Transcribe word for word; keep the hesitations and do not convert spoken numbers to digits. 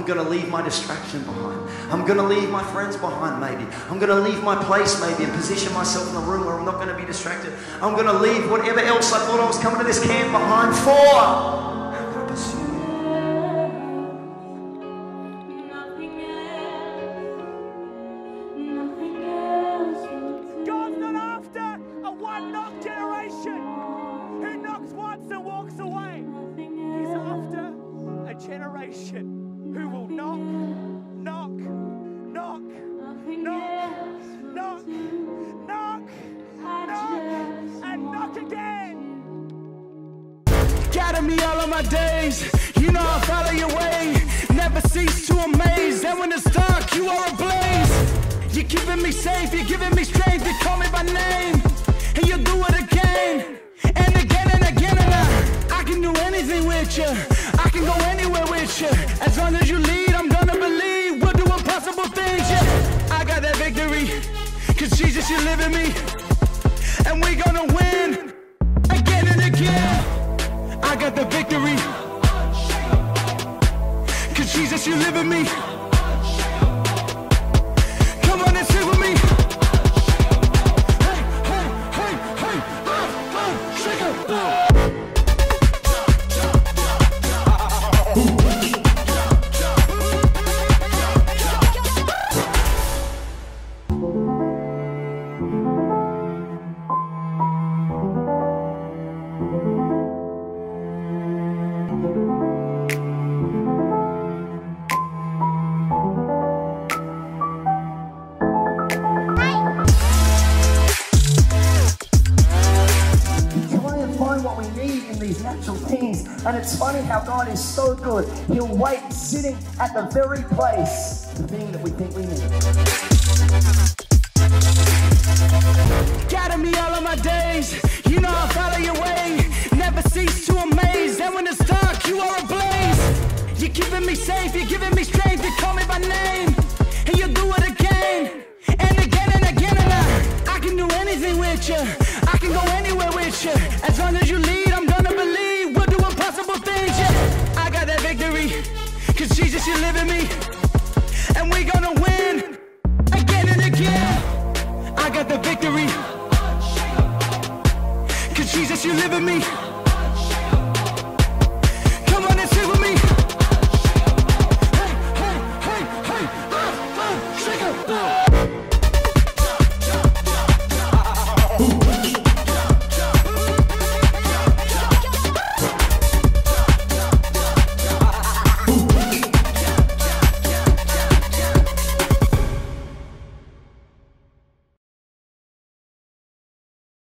going to leave my distraction behind. I'm going to leave my friends behind maybe. I'm going to leave my place maybe and position myself in a room where I'm not going to be distracted. I'm going to leave whatever else I thought I was coming to this camp behind for. I'm going to pursue you. God's not after a one-knock generation who knocks once and walks away. He's after a generation who will knock, knock, knock, knock, knock, knock, knock, and knock again. Gather me all of my days, you know I'll follow your way. Never cease to amaze, and when it's dark, you are ablaze. You're keeping me safe, you're giving me strength, you call me by name. And you'll do it again, and again and again, and I, I can do anything with you. I can go anywhere with you. As long as you lead, I'm gonna believe we'll do impossible things, yeah. I got that victory, cause Jesus, you live in me. And we gonna win, again and again. I got the victory, cause Jesus, you live in me. Come on and sing with me. Hey, hey, hey, hey, oh, oh, shake it, oh. And it's funny how God is so good. He'll wait sitting at the very place, the thing that we think we need. Gather me all of my days, you know I'll follow your way. Never cease to amaze, and when it's dark, you are ablaze. You're keeping me safe, you're giving me strength, you call me by name. And you'll do it again, and again and again, and I, I can do anything with you. I can go anywhere with you. As long as you lead, I'm gonna believe we'll do impossible things, yeah. I got that victory, cause Jesus, you live in me. And we gonna win, again and again. I got the victory, cause Jesus, you live in me.